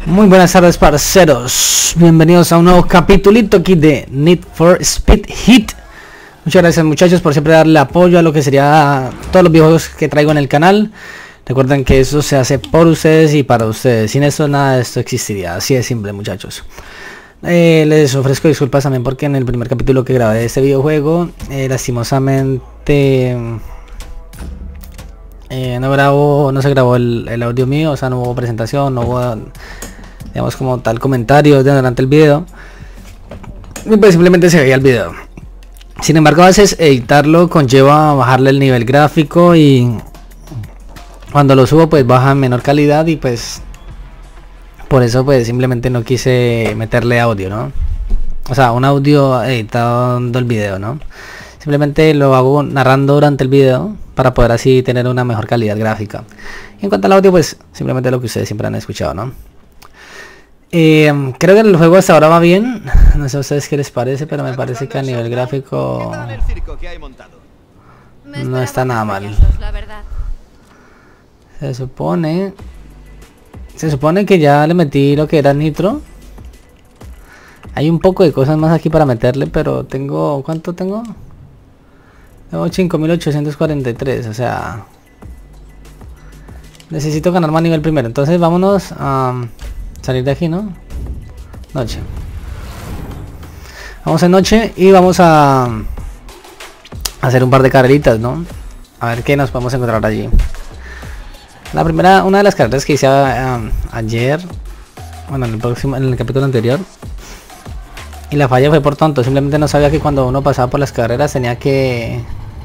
Muy buenas tardes, parceros. Bienvenidos a un nuevo capitulito aquí de Need for Speed Heat. Muchas gracias, muchachos, por siempre darle apoyo a lo que sería todos los videojuegos que traigo en el canal. Recuerden que eso se hace por ustedes y para ustedes. Sin eso nada de esto existiría. Así de simple, muchachos. Les ofrezco disculpas también porque en el primer capítulo que grabé de este videojuego, lastimosamente no se grabó el audio mío, o sea, no hubo presentación, no hubo, digamos, como tal comentario durante el video, y pues simplemente se veía el video. Sin embargo, a veces editarlo conlleva bajarle el nivel gráfico y cuando lo subo pues baja en menor calidad, y pues por eso pues simplemente no quise meterle audio, ¿no? O sea, un audio editando el video, ¿no? Simplemente lo hago narrando durante el video para poder así tener una mejor calidad gráfica. Y en cuanto al audio, pues simplemente lo que ustedes siempre han escuchado, ¿no? Creo que el juego hasta ahora va bien. No sé a ustedes qué les parece, pero me parece que a nivel gráfico no está nada mal. Se supone que ya le metí lo que era nitro. Hay un poco de cosas más aquí para meterle, pero tengo... ¿cuánto tengo? Tengo 5843, o sea... necesito ganar más nivel primero. Entonces vámonos a salir de aquí, ¿no? Noche. Vamos en noche y vamos a hacer un par de carreritas, ¿no? A ver qué nos podemos encontrar allí. La primera, una de las carreras que hice ayer, bueno, en el capítulo anterior, y la falla fue por tonto. Simplemente no sabía que cuando uno pasaba por las carreras tenía que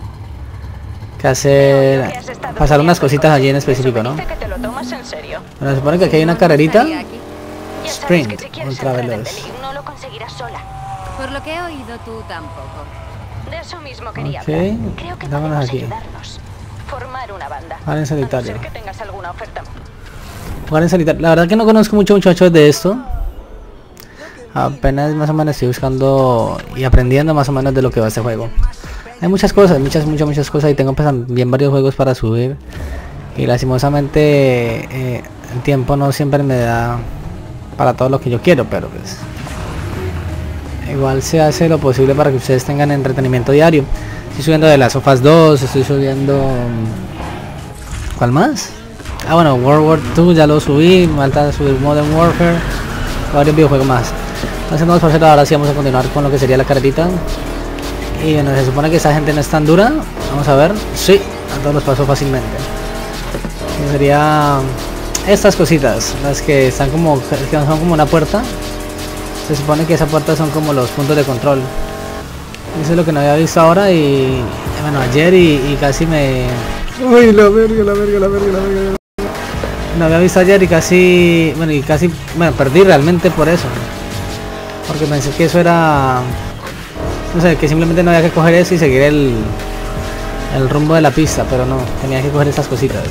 pasar unas cositas allí en específico, ¿no? Bueno, se supone que aquí hay una carrerita sprint ultra veloz. Por lo que he oído, tú tampoco. De eso mismo quería Ok, hablar. Creo que vámonos podemos aquí. ayudarnos. Formar una banda. Ahora en solitario. A no ser que tengas alguna oferta. Jugar en solitario. La verdad que no conozco mucho, muchachos, de esto. Apenas más o menos estoy buscando y aprendiendo más o menos de lo que va este juego. Hay muchas cosas, muchas cosas, y tengo pues también varios juegos para subir. Y lastimosamente el tiempo no siempre me da para todo lo que yo quiero, pero pues igual se hace lo posible para que ustedes tengan entretenimiento diario. Estoy subiendo de las Sofas 2, estoy subiendo... ¿cuál más? Ah, bueno, World War 2 ya lo subí, me falta subir Modern Warfare, varios videojuegos más. Entonces vamos por ahora sí vamos a continuar con lo que sería la carretita. Y bueno, se supone que esa gente no es tan dura. Vamos a ver. Sí, a todos los paso fácilmente. Y sería estas cositas, las que están como, que son como una puerta. Se supone que esa puerta son como los puntos de control. Eso es lo que no había visto ahora y bueno, ayer y casi me... Uy, la verga. No había visto ayer y casi, bueno, perdí realmente por eso. Porque pensé que eso era, no sé, que simplemente no había que coger eso y seguir el rumbo de la pista, pero no, tenía que coger esas cositas.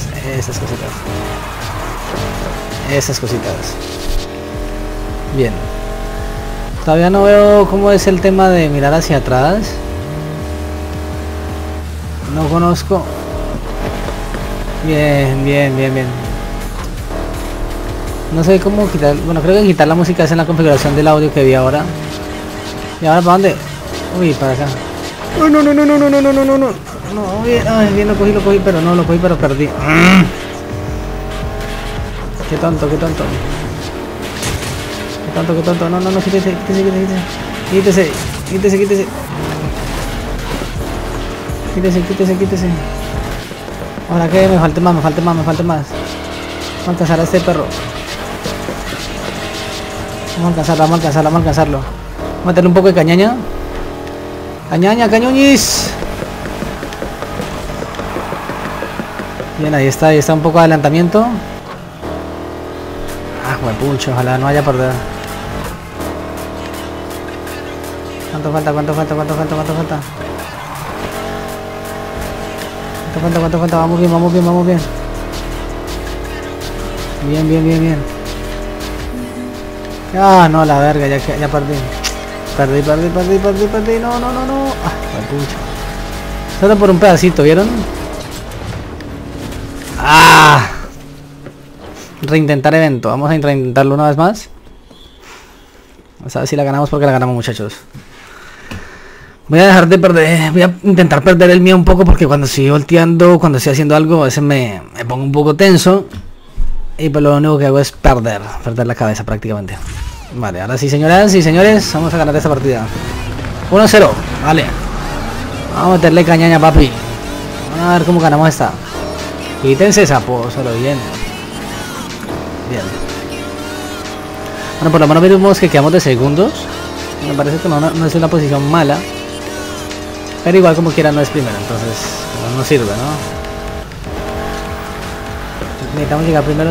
Bien. Todavía no veo cómo es el tema de mirar hacia atrás. No conozco. Bien. No sé cómo quitar, bueno, creo que quitar la música es en la configuración del audio que vi ahora. ¿Y ahora para dónde? Uy, para acá. Uy, no. No, bien, lo cogí, pero no, lo cogí, pero perdí. Qué tonto. No, quítese. Quítese. Ahora que me falte más. Vamos a alcanzar a este perro. Vamos a alcanzarlo. Vamos a meterle un poco de cañaña. Cañoñis. Bien, ahí está un poco de adelantamiento. Huepucho, ojalá no haya perder. ¿Cuánto falta? ¿Cuánto falta? Vamos bien. Bien. Ah, no, la verga, ya perdí. Perdí. No. Huepucho. Solo por un pedacito, ¿vieron? Ah. Reintentar evento. Vamos a reintentarlo una vez más. Vamos a ver si la ganamos, porque la ganamos, muchachos. Voy a dejar de perder. Voy a intentar perder el mío un poco, porque cuando estoy volteando, cuando estoy haciendo algo, a veces me pongo un poco tenso. Y pues lo único que hago es perder la cabeza prácticamente. Vale, ahora sí, señoras y señores, vamos a ganar esta partida. 1-0, vale. Vamos a meterle cañaña, papi. Vamos a ver cómo ganamos esta. Quítense sapos, solo bien. Bien. Bueno, por lo menos vimos que quedamos de segundos. Me parece que no es una posición mala. Pero igual como quiera no es primero, entonces no sirve, ¿no? Necesitamos llegar primero.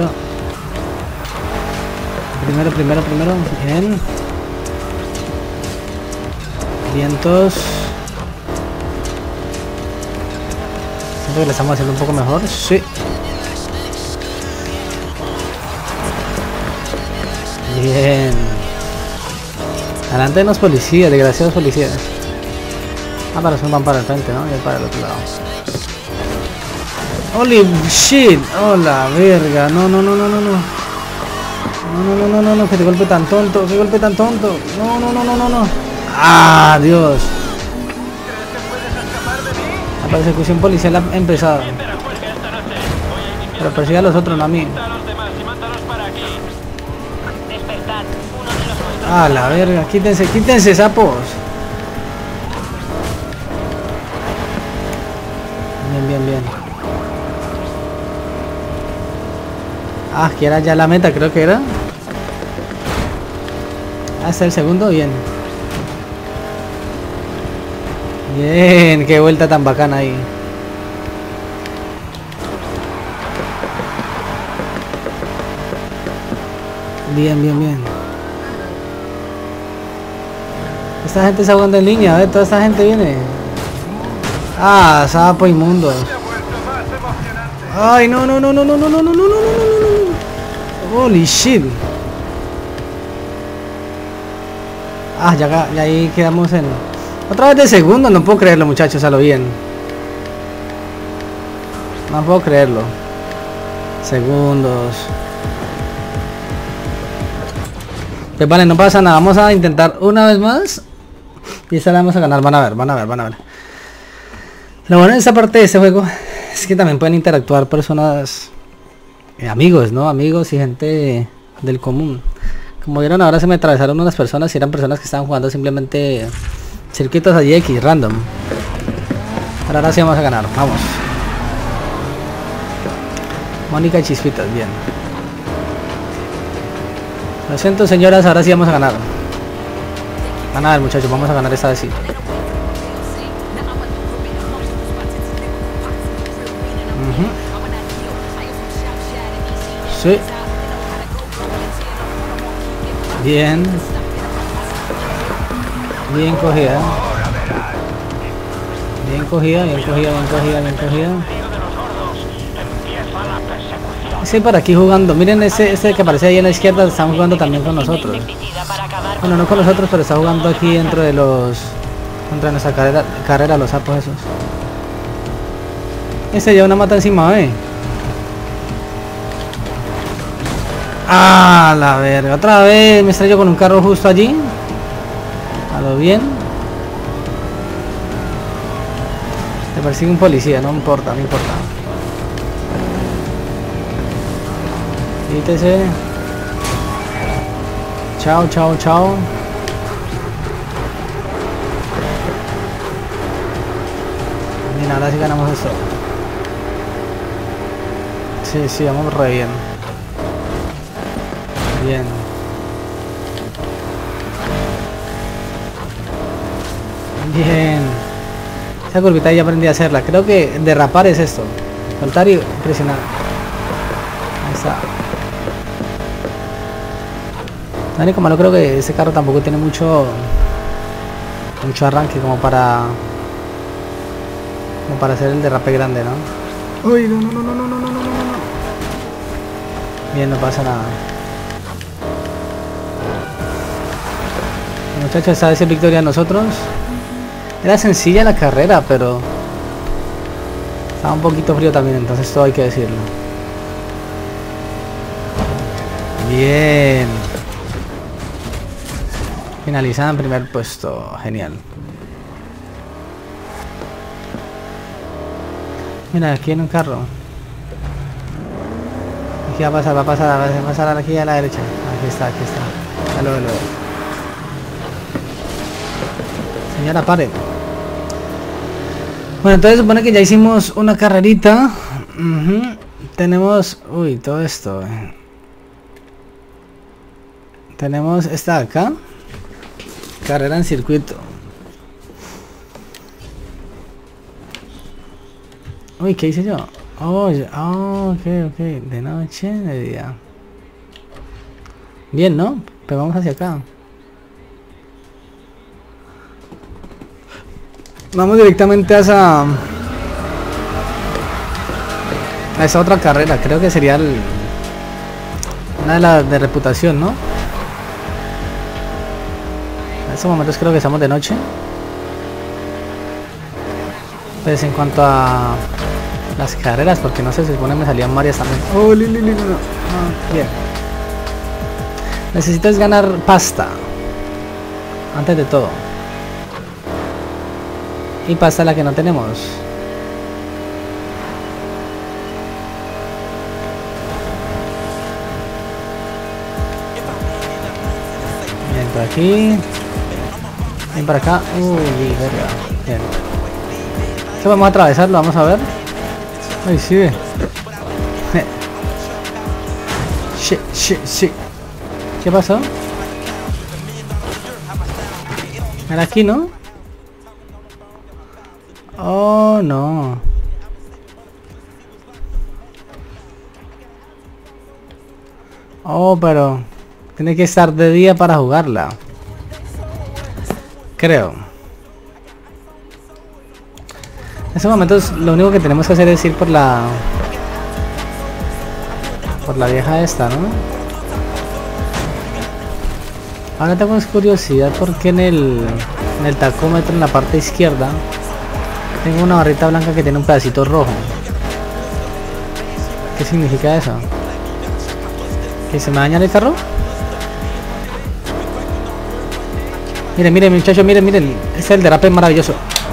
Primero. Bien. Vientos. Siento que le estamos haciendo un poco mejor. Sí. Bien. Adelante de los policías, desgraciados policías. Ah, pero son van para el frente, ¿no? Y para el otro lado. Holy shit. Oh, la verga. No. No, que te golpe tan tonto. No. Ah, Dios. La persecución policial ha empezado. Pero persigue a los otros, no a mí. Ah, la verga. Quítense, sapos. Bien. Ah, que era ya la meta, creo que era. Hasta el segundo, bien. Bien, qué vuelta tan bacana ahí. Bien. Esta gente está jugando en línea, a ver, toda esta gente viene. Ah, sapo inmundos. Ay, no. Holy shit. Ah, ya ahí quedamos en... Otra vez de segundo, no puedo creerlo, muchachos, a lo bien. No puedo creerlo. Segundos. Pues vale, no pasa nada. Vamos a intentar una vez más. Y esta la vamos a ganar. Van a ver. Lo bueno de esta parte de este juego es que también pueden interactuar personas, amigos, ¿no? Amigos y gente del común. Como vieron, ahora se me atravesaron unas personas y eran personas que estaban jugando simplemente circuitos allí X, random. Pero ahora sí vamos a ganar, vamos. Mónica y Chispitas, bien. Lo siento, señoras, ahora sí vamos a ganar. Van a ver, muchachos, vamos a ganar esta vez sí. Sí. Bien cogida. Sí, por aquí jugando. Miren ese que aparece ahí a la izquierda, están jugando también con nosotros. Bueno, no con nosotros, pero está jugando aquí dentro de nuestra carrera los sapos esos. Ese lleva una mata encima, Ah, la verga, otra vez me estrello con un carro justo allí. A lo bien. Te persigue un policía, no importa. Quítese. Chao. Bien, ahora sí ganamos esto. Sí, vamos re bien. Bien. Esa curvita ya aprendí a hacerla. Creo que derrapar es esto. Soltar y presionar. Ahí está. Lo único malo, creo que ese carro tampoco tiene mucho arranque como para hacer el derrape grande, ¿no? Uy, no. Bien, no pasa nada. Muchachos, esta vez es victoria a nosotros. Era sencilla la carrera, pero estaba un poquito frío también, entonces todo hay que decirlo. Bien. Finalizada en primer puesto. Genial. Mira, aquí en un carro. Aquí va a pasar, aquí a la derecha. Aquí está. Ya lo veo. Señora, pare. Bueno, entonces supone que ya hicimos una carrerita. Tenemos... Uy, todo esto. Tenemos esta de acá. Carrera en circuito. Uy, ¿qué hice yo? Oh, ok. De noche, de día. Bien, ¿no? Pero vamos hacia acá. Vamos directamente a esa otra carrera. Creo que sería una de las de reputación, ¿no? En estos momentos creo que estamos de noche. Pues en cuanto a las carreras, porque no sé, se supone me salían varias también. Oh, no. Bien. Necesitas ganar pasta. Antes de todo. Y pasta la que no tenemos. Bien, por aquí. Bien, para acá. Uy, verga. Bien. Esto vamos a atravesarlo, vamos a ver. Ay, sí. Sí. ¿Qué pasó? Era aquí, ¿no? Oh, no. Oh, pero tiene que estar de día para jugarla. Creo. En estos momentos lo único que tenemos que hacer es ir por la vieja esta, ¿no? Ahora tengo curiosidad porque en el tacómetro, en la parte izquierda, tengo una barrita blanca que tiene un pedacito rojo. ¿Qué significa eso? ¿Que se me daña el carro? Miren muchachos, miren. Este es el derrape maravilloso.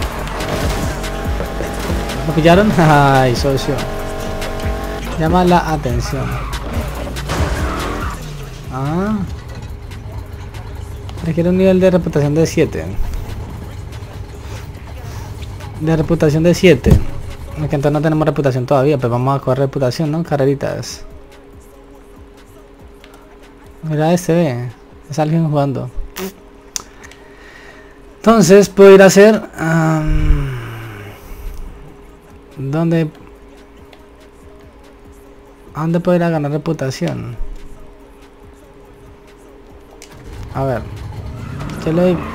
¿Lo pillaron? Ay, socio. Llama la atención. Ah. Requiere un nivel de reputación de 7. De reputación de 7. Porque entonces no tenemos reputación todavía. Pues vamos a coger reputación, ¿no? Carreritas. Mira este, ve. Es alguien jugando. Entonces puedo ir a hacer... ¿Dónde puedo ir a ganar reputación? A ver. ¿Qué le doy?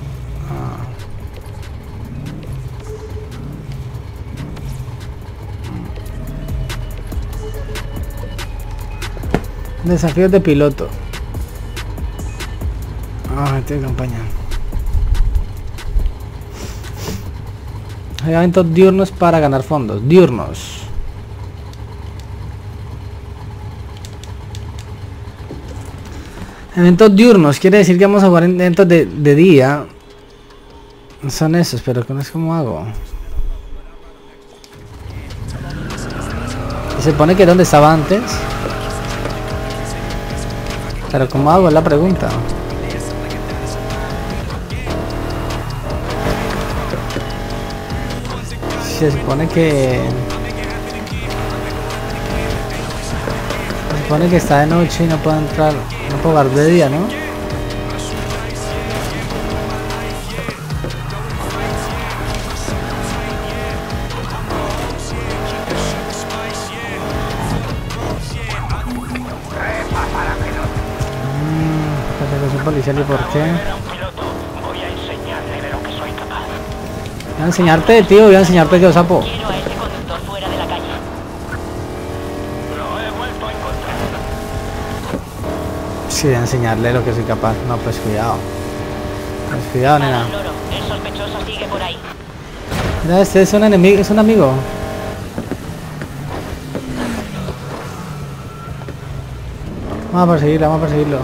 Desafíos de piloto. Estoy de campaña. Hay eventos diurnos para ganar fondos. Diurnos. Eventos diurnos. Quiere decir que vamos a jugar en eventos de día. Son esos, pero no es como hago. Y se supone que es donde estaba antes. Pero ¿cómo hago? Es la pregunta. Se supone que está de noche y no puedo entrar, no puedo jugar de día, ¿no? Persecución policial, ¿y por qué? Voy a enseñarte, tío, voy a enseñarte yo, sapo. Quiero a ese conductor fuera de la calle. Lo he vuelto a encontrar. Sí, voy a enseñarle lo que soy capaz. No, pues cuidado. Pues cuidado, nena. Loro, el sospechoso sigue por ahí. Mira, este es un enemigo, es un amigo. Vamos a perseguirlo, vamos a perseguirlo.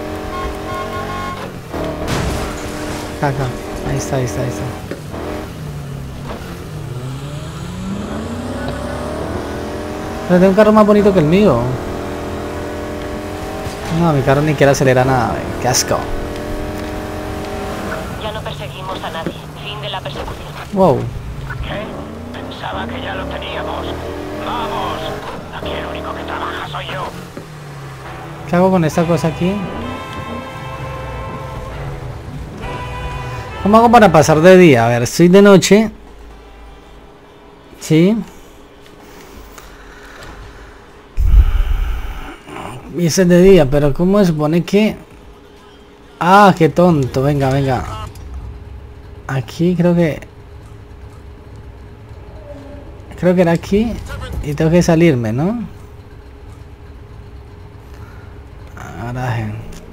Acá. Ahí está, ahí está, ahí está. Pero tengo un carro más bonito que el mío. No, mi carro ni quiere acelerar nada, qué asco. Ya no perseguimos a nadie. Fin de la persecución. Wow. ¿Qué? Pensaba que ya lo teníamos. ¡Vamos! Aquí el único que trabaja soy yo. ¿Qué hago con esta cosa aquí? ¿Cómo hago para pasar de día? A ver, estoy de noche. Sí. Y ese es de día, pero ¿cómo se supone que...? Ah, qué tonto. Venga, venga. Aquí creo que... Creo que era aquí. Y tengo que salirme, ¿no? Garaje.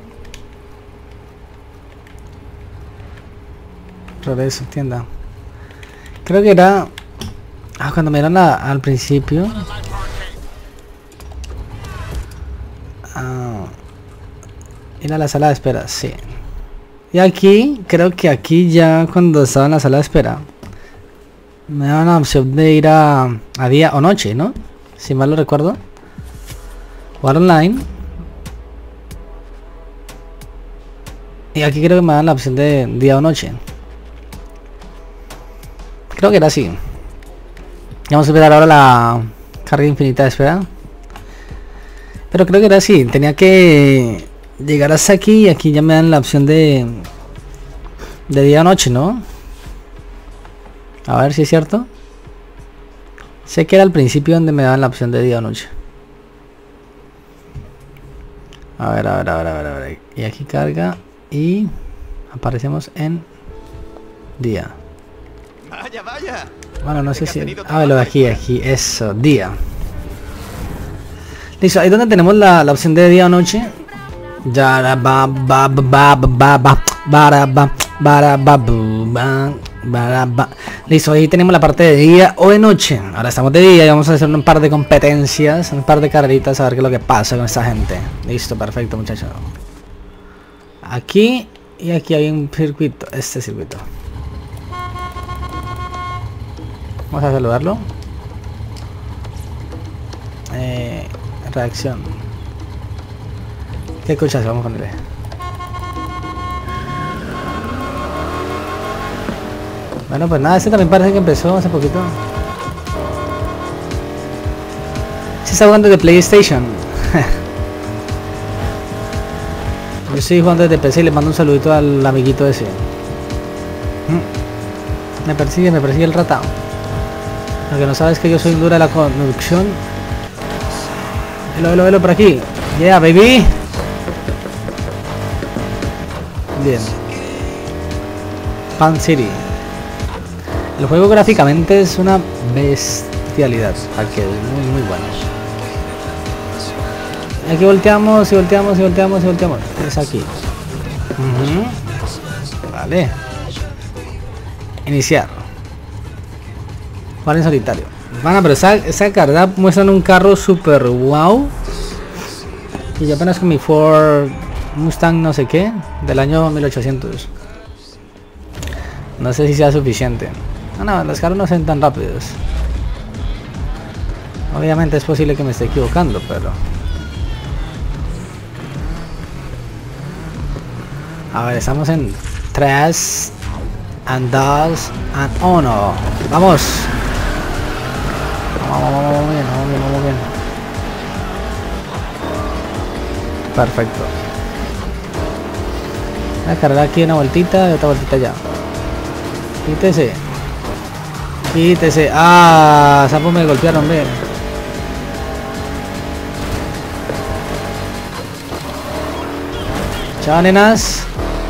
Progreso, tienda. Creo que era... Ah, cuando me dieron al principio. Ir a la sala de espera, sí. Y aquí, creo que aquí ya cuando estaba en la sala de espera me daban la opción de ir a día o noche, ¿no? Si mal lo recuerdo. Jugar online. Y aquí creo que me dan la opción de día o noche. Creo que era así. Vamos a esperar ahora la carga infinita de espera. Pero creo que era así. Tenía que llegar hasta aquí y aquí ya me dan la opción de día o noche, ¿no? A ver si es cierto. Sé que era al principio donde me daban la opción de día o noche. A ver, a ver, a ver, a ver, a ver. Y aquí carga y aparecemos en día. Vaya, vaya. Bueno, no sé si... Ah, lo de aquí, aquí, eso, día. Listo, ahí donde tenemos la opción de día o noche. Ya listo, ahí tenemos la parte de día o de noche. Ahora estamos de día y vamos a hacer un par de competencias, un par de carreritas a ver qué es lo que pasa con esta gente. Listo, perfecto, muchachos. Aquí y aquí hay un circuito, este circuito. Vamos a saludarlo. Reacción. ¿Qué escuchas? Vamos a ponerle. Bueno, pues nada, este también parece que empezó hace poquito. Sí, está jugando de PlayStation. Yo estoy jugando desde PC y le mando un saludito al amiguito ese. Me persigue el ratado. Lo que no sabes es que yo soy un duro de la conducción. Velo por aquí. Yeah, baby. Bien. Pan City. El juego gráficamente es una bestialidad. Aquí es muy bueno. Aquí volteamos y volteamos y volteamos y volteamos. Es aquí. Vale. Iniciar. Jugar en solitario. Bueno, pero esa carga muestran un carro super wow. Y yo apenas con mi Ford Mustang no sé qué del año 1800. No sé si sea suficiente. No, los carros no son tan rápidos. Obviamente es posible que me esté equivocando, pero... A ver, estamos en 3 and 2 and 1. ¡Vamos! Vamos bien. Perfecto. Voy a cargar aquí una vueltita y otra vueltita ya. Quítese. Ah, sapo, me golpearon, ve. Chao, nenas.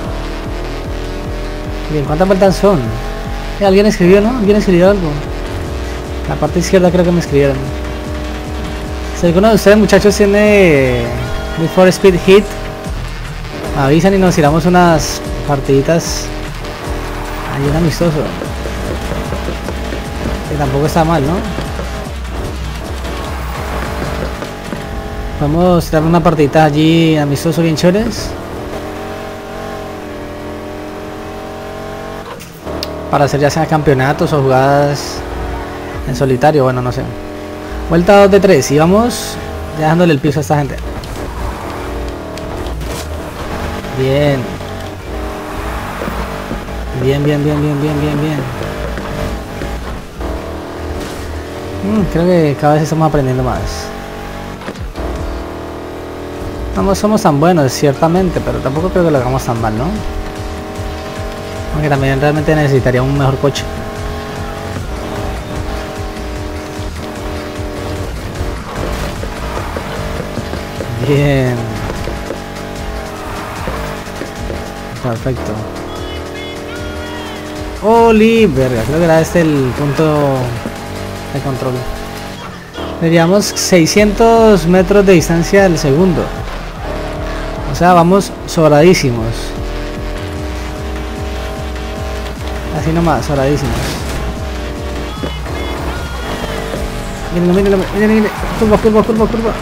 Bien, ¿cuántas vueltas son? Alguien escribió, ¿no? Alguien escribió algo. La parte izquierda creo que me escribieron. Si alguno de ustedes, muchachos, tiene Need for Speed Hit, avisan y nos tiramos unas partiditas ahí en amistoso. Que tampoco está mal, ¿no? Vamos a dar una partidita allí amistoso bien chéveres. Para hacer ya sea campeonatos o jugadas en solitario, bueno, no sé. Vuelta 2 de 3 y vamos dejándole el piso a esta gente. Bien. Bien. Creo que cada vez estamos aprendiendo más. No somos tan buenos, ciertamente, pero tampoco creo que lo hagamos tan mal, ¿no? Aunque también realmente necesitaría un mejor coche. Bien. Perfecto. ¡Oli! Verga, creo que era este el punto de control. Teníamos 600 metros de distancia del segundo. O sea, vamos sobradísimos. Así nomás, sobradísimos. Miren. Curva.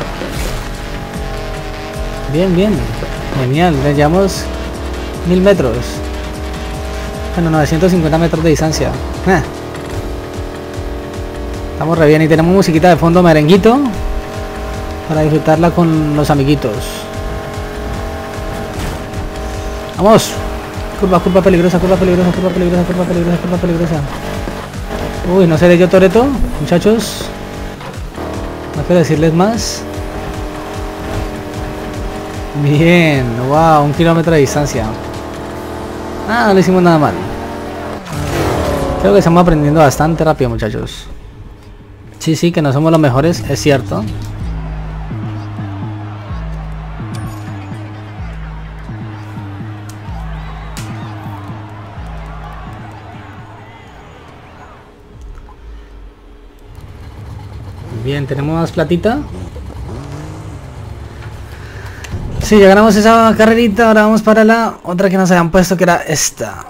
Bien. Genial, le llevamos 1000 metros. Bueno, 950 metros de distancia. Estamos re bien y tenemos musiquita de fondo, merenguito, para disfrutarla con los amiguitos. Vamos. Curva peligrosa. Uy, no seré yo Toretto, muchachos. No quiero decirles más. Bien, wow, 1 kilómetro de distancia. No le hicimos nada mal. Creo que estamos aprendiendo bastante rápido, muchachos. Sí, que no somos los mejores, es cierto. Bien, tenemos más platita. Sí, ya ganamos esa carrerita. Ahora vamos para la otra que nos habían puesto, que era esta.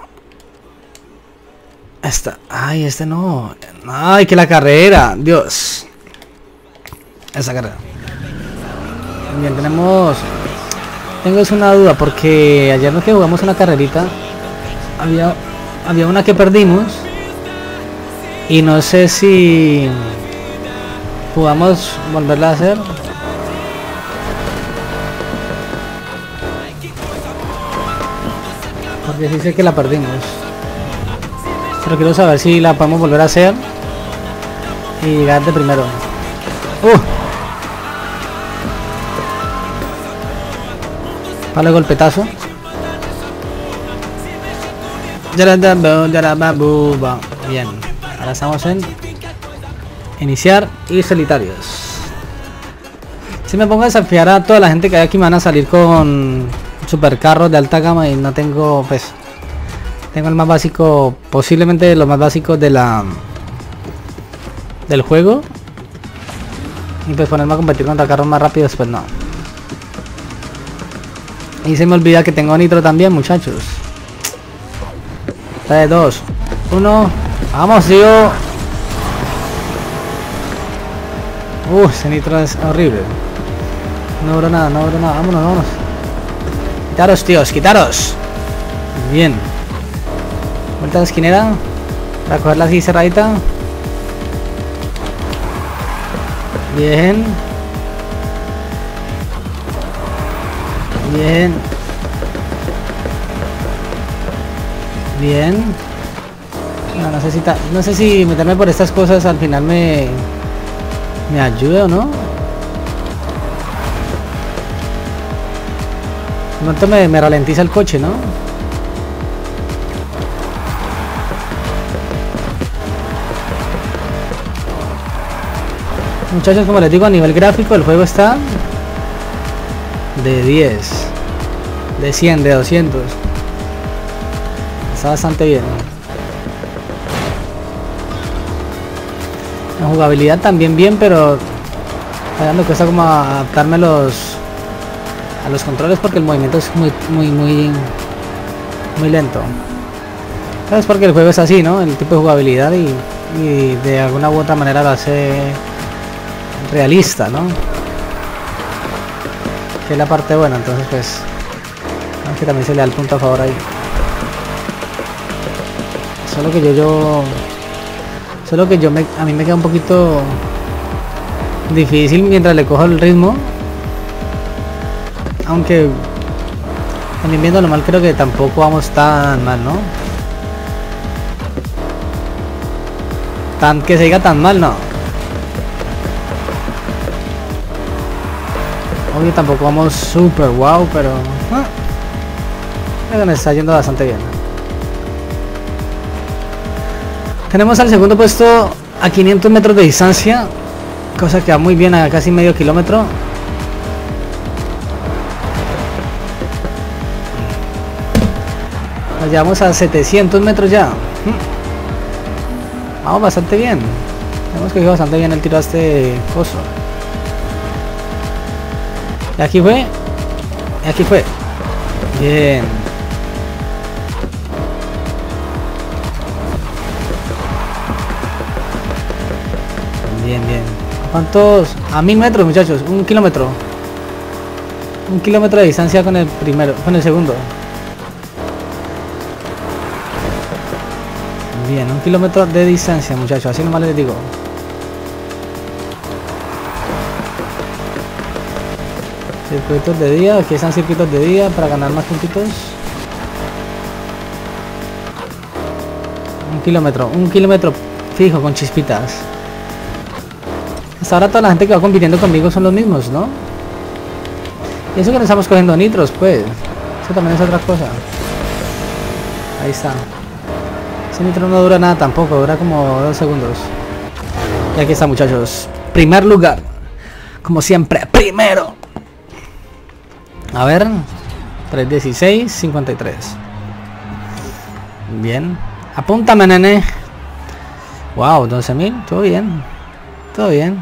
Ay, no. Ay, que la carrera. Dios. Esa carrera. Bien, tengo una duda, porque ayer no que jugamos una carrerita, había una que perdimos y no sé si podamos volverla a hacer. Porque sí sé que la perdimos, pero quiero saber si la podemos volver a hacer y llegar de primero. Vale, golpetazo. Bien, ahora estamos en iniciar y solitarios. Si me pongo a desafiar a toda la gente que hay aquí, me van a salir con supercarros de alta gama y no tengo, pues, tengo el más básico, posiblemente los más básicos de del juego, y pues ponerme a competir contra carros más rápidos, pues no. Y se me olvida que tengo nitro también, muchachos. 3, 2, 1. Vamos, tío. Ese nitro es horrible. No duró nada. Vámonos. Quitaros, tíos, quitaros. Bien. Vuelta a la esquinera. Para cogerla así cerradita. Bien. No sé si meterme por estas cosas al final me ayuda o no. De momento me ralentiza el coche, ¿no? Muchachos, como les digo, a nivel gráfico el juego está de 10, de 100, de 200. Está bastante bien. La jugabilidad también bien, pero me cuesta como adaptarme a los controles, porque el movimiento es muy lento. ¿Sabes? Porque el juego es así, ¿no? El tipo de jugabilidad y de alguna u otra manera lo hace realista, ¿no? Que es la parte buena, entonces pues... Aunque también se le da el punto a favor ahí. Solo que a mí me queda un poquito difícil mientras le cojo el ritmo. Aunque también viendo lo mal creo que tampoco vamos tan mal, ¿no? Que se diga tan mal, no. Obvio tampoco vamos super wow, pero me está yendo bastante bien. Tenemos al segundo puesto a 500 metros de distancia, cosa que va muy bien, a casi medio kilómetro. Nos llevamos a 700 metros ya. Vamos bastante bien. Hemos cogido bastante bien el tiro a este coso. Y aquí fue. Y aquí fue. Bien. Bien, bien. ¿Cuántos? A 1000 metros, muchachos. 1 kilómetro. 1 kilómetro de distancia con el primero. Con el segundo. Bien, 1 kilómetro de distancia, muchachos. Así nomás les digo. Circuitos de día. Aquí están circuitos de día para ganar más puntitos. 1 kilómetro fijo con chispitas. Hasta ahora toda la gente que va compitiendo conmigo son los mismos, ¿no? Y eso que no estamos cogiendo nitros, pues. Eso también es otra cosa. Ahí está. Ese nitro no dura nada tampoco, dura como 2 segundos. Y aquí está, muchachos. Primer lugar. Como siempre, primero. A ver. 3:16:53. Bien. Apúntame, nene. Wow, 12.000. Todo bien. Todo bien.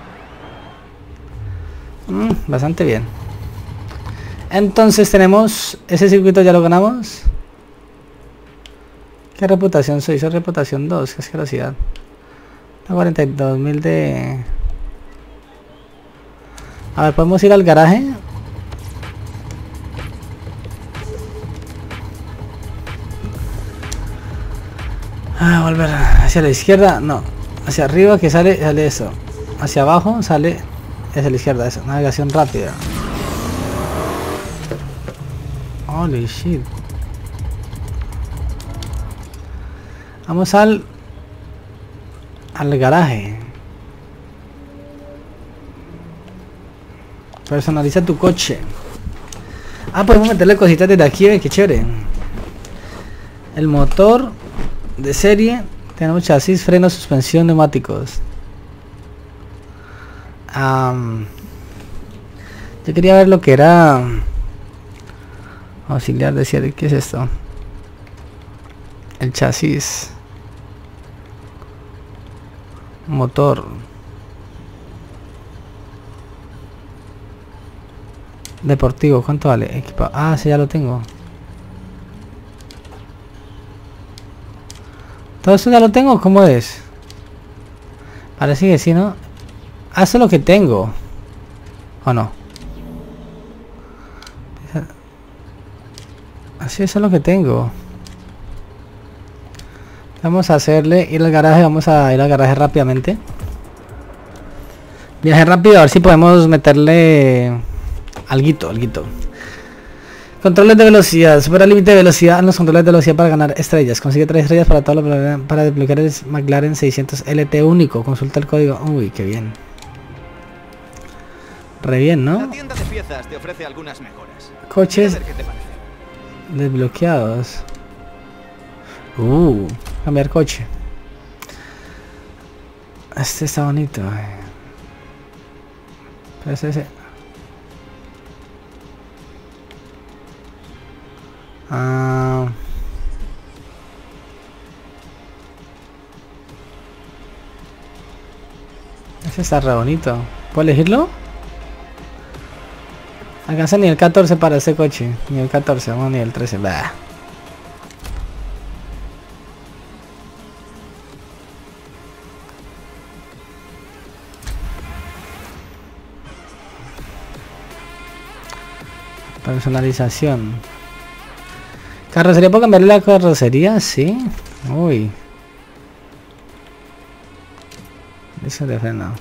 Bastante bien. Entonces tenemos... Ese circuito ya lo ganamos. ¿Qué reputación soy? Soy reputación 2. Qué asquerosidad. 42.000 de... A ver, ¿podemos ir al garaje? Volver hacia la izquierda. No. Hacia arriba que sale eso. Hacia abajo sale hacia la izquierda. Eso. Navegación rápida. Holy shit. Vamos al garaje. Personaliza tu coche. Podemos meterle cositas desde aquí, qué chévere. El motor de serie. Tenemos chasis, frenos, suspensión, neumáticos. Yo quería ver lo que era auxiliar de serie. ¿Qué es esto? El chasis. Motor. Deportivo, ¿cuánto vale? Equipa. Sí, ya lo tengo. ¿Todo eso ya lo tengo? ¿Cómo es? Parece que sí, ¿no? Eso es lo que tengo. ¿O no? Así eso es lo que tengo. Vamos a hacerle ir al garaje. Vamos a ir al garaje rápidamente. Viaje rápido, a ver si podemos meterle alguito. Controles de velocidad. Supera el límite de velocidad en los controles de velocidad para ganar estrellas. Consigue 3 estrellas para todo para desbloquear el McLaren 600 LT único. Consulta el código. Uy, qué bien. Re bien, ¿no? La tienda de piezas te ofrece algunas mejoras. Coches ¿Qué te parece? desbloqueados. Cambiar coche. Este está bonito. Pero ese. Ese está re bonito. ¿Puedo elegirlo? Alcanza nivel 14 para este coche. Nivel 14, vamos a nivel 13. Bah. Personalización. Carrocería, ¿puedo cambiarle la carrocería? Sí. Uy. Eso de freno.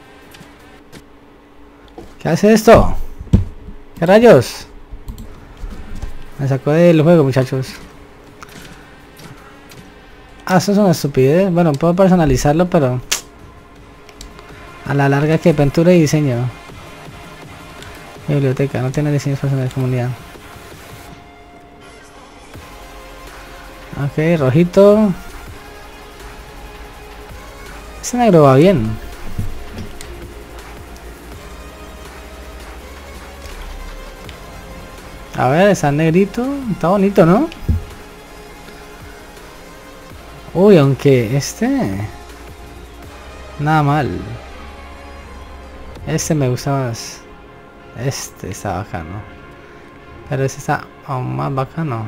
¿Qué hace esto? ¿Qué rayos? Me sacó del juego, muchachos. Ah, eso es una estupidez. Bueno, puedo personalizarlo, pero a la larga que pintura y diseño. Biblioteca, no tiene diseños personales de comunidad. Ok, rojito. Ese negro va bien. A ver, está negrito. Está bonito, ¿no? Uy, aunque nada mal. Este me gusta más. Este está bacano. Pero este está aún más bacano.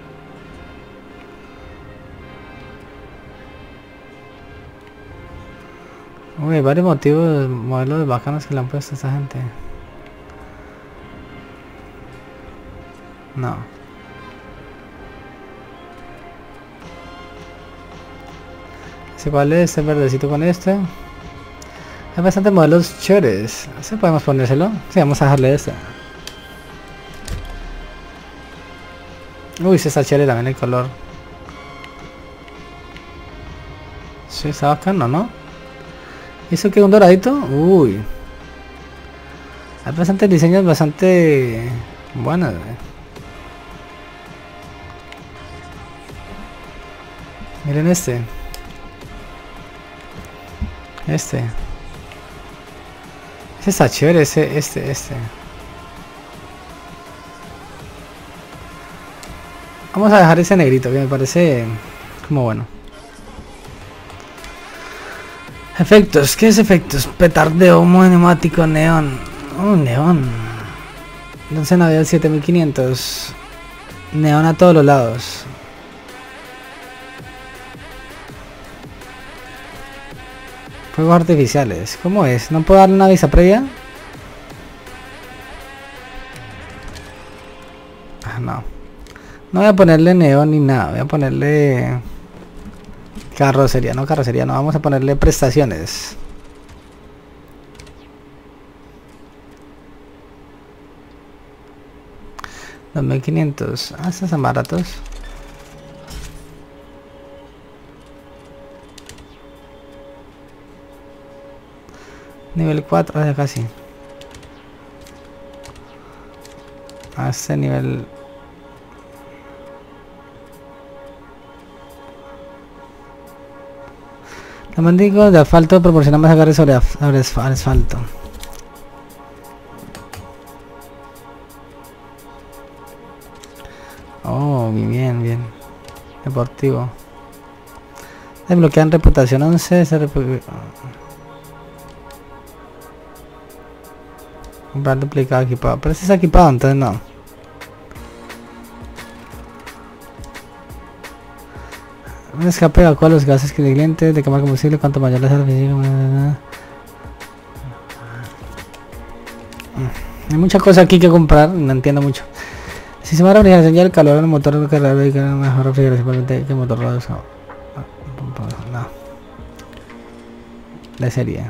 Uy, hay varios modelos bacanos que le han puesto a esta gente. No. ¿Cuál es este verdecito con este? Hay bastantes modelos chéveres. ¿Sí podemos ponérselo? Sí, vamos a dejarle este. Uy, se está chévere también el color. Sí, está bacano, ¿no? ¿Y eso qué? ¿Un doradito? Uy. Hay bastantes diseños bastante buenos. Miren este. Ese está chévere, este. Vamos a dejar ese negrito que me parece como bueno. Efectos, ¿qué es efectos? Petardeo, humo neumático, neón. Oh, neón. Entonces Navidad 7500. Neón a todos los lados. Fuegos artificiales. ¿Cómo es? ¿No puedo darle una visa previa? Ah, no. No voy a ponerle neón ni nada. Voy a ponerle carrocería. No carrocería, no. Vamos a ponerle prestaciones. $2.500. Ah, estos son baratos. Nivel 4, ya casi. A este nivel. Los mendigos de asfalto proporcionan más agarres sobre asfalto. Oh, bien. Deportivo. Desbloquean reputación 11. Comprar duplicado equipado. Pero este está equipado, entonces no. Un escape evacuado a los gases que el cliente de quemar combustible. Cuanto mayor la salud. Hay muchas cosas aquí que comprar. No entiendo mucho. Sistema de refrigeración y el calor en el motor de cargador y mejor refrigeración que el motor rosa. No. De serie.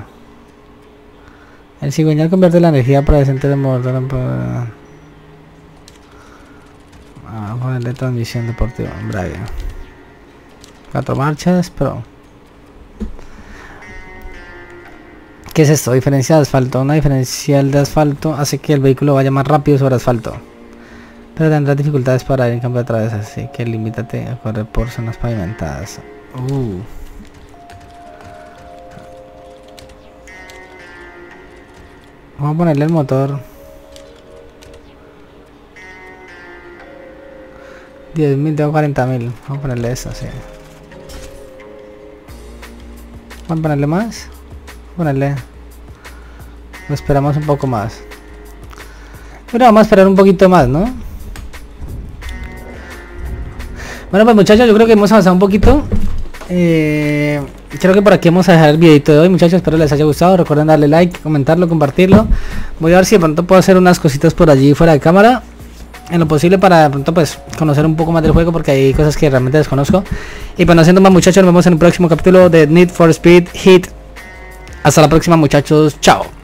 El cigüeñal convierte la energía para decente del motor en vamos a ponerle transmisión deportiva, embrague. 4 marchas, pero ¿qué es esto? Diferencia de asfalto. Una diferencial de asfalto hace que el vehículo vaya más rápido sobre asfalto, pero tendrás dificultades para ir en campo de travesa, así que limítate a correr por zonas pavimentadas. Vamos a ponerle el motor 10.000, tengo 40.000. Vamos a ponerle eso, sí. Vamos a ponerle más. Lo esperamos un poco más. Pero vamos a esperar un poquito más, ¿no? Bueno, pues muchachos, yo creo que hemos avanzado un poquito. Creo que por aquí vamos a dejar el videito de hoy, muchachos. Espero les haya gustado. Recuerden darle like, comentarlo, compartirlo. Voy a ver si de pronto puedo hacer unas cositas por allí fuera de cámara. en lo posible para de pronto pues conocer un poco más del juego, porque hay cosas que realmente desconozco. Y pues no siendo más, muchachos, nos vemos en el próximo capítulo de Need for Speed Heat. Hasta la próxima, muchachos, chao.